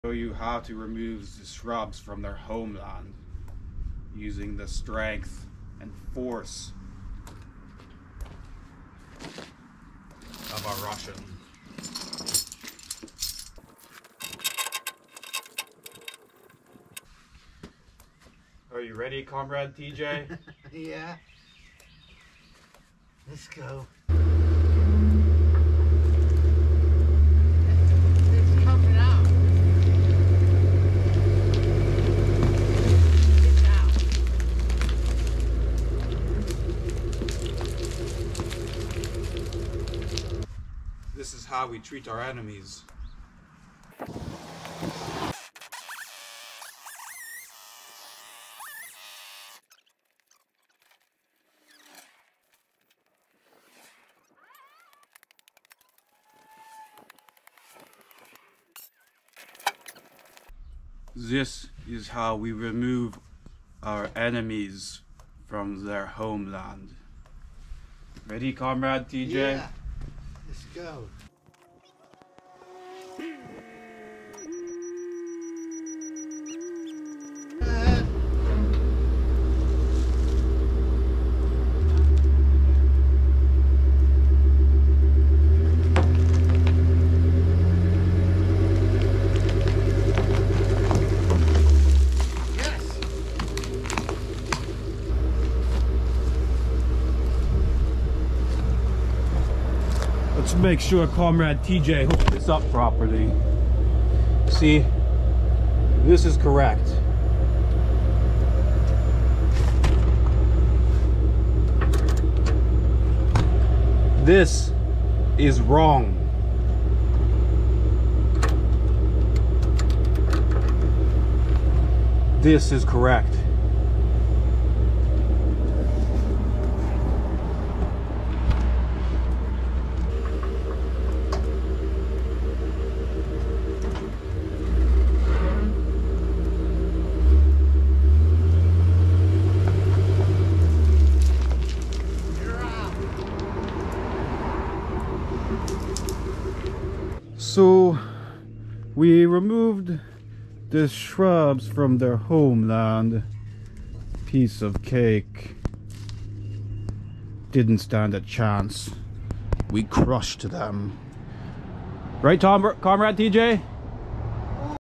Show you how to remove the shrubs from their homeland using the strength and force of a Russian. Are you ready, Comrade TJ? Yeah. Let's go. It's coming out. It's out. This is how we treat our enemies. This is how we remove our enemies from their homeland. Ready, Comrade TJ? Yeah. Let's go. Let's make sure Comrade TJ hooked this up properly. See, this is correct. This is wrong. This is correct. So we removed the shrubs from their homeland. Piece of cake. Didn't stand a chance. We crushed them. Right, Comrade TJ?